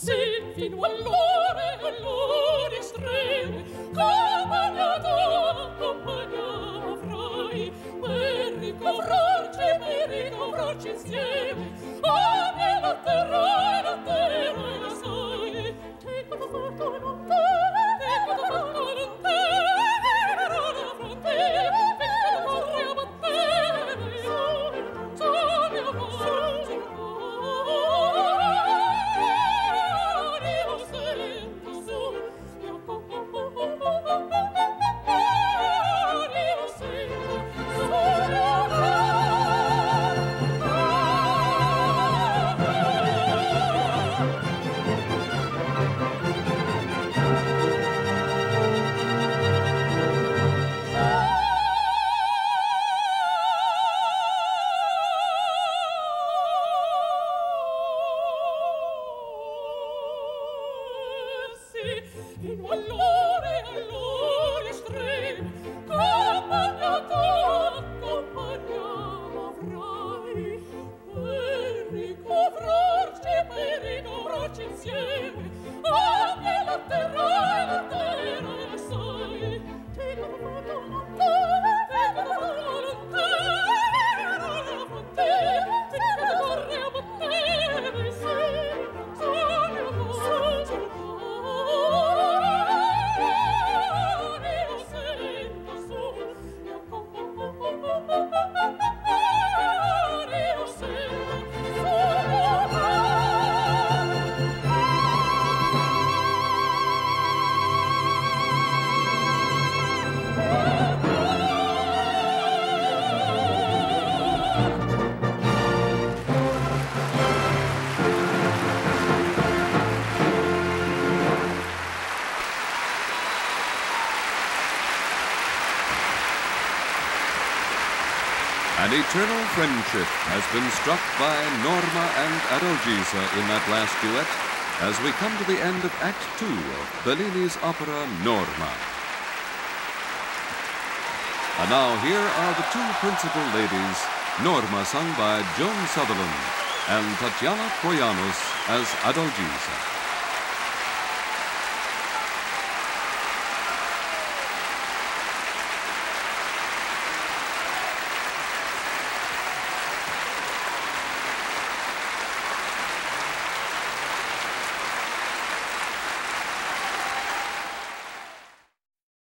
Sì, fino all'ore estreme, accompagniamo frai, per ricovrarci insieme, la terra e la sai, te cosa fatto non te, la fronte, vengo corre a battere, fino all'ore estreme, accompagniamo frai, per ricovrarci insieme, anche la terra sai, te lo fatto non te, la fronte, vengo corre a battere, An eternal friendship has been struck by Norma and Adalgisa in that last duet as we come to the end of Act 2 of Bellini's opera Norma. And now here are the two principal ladies, Norma sung by Joan Sutherland and Tatiana Troyanos as Adalgisa.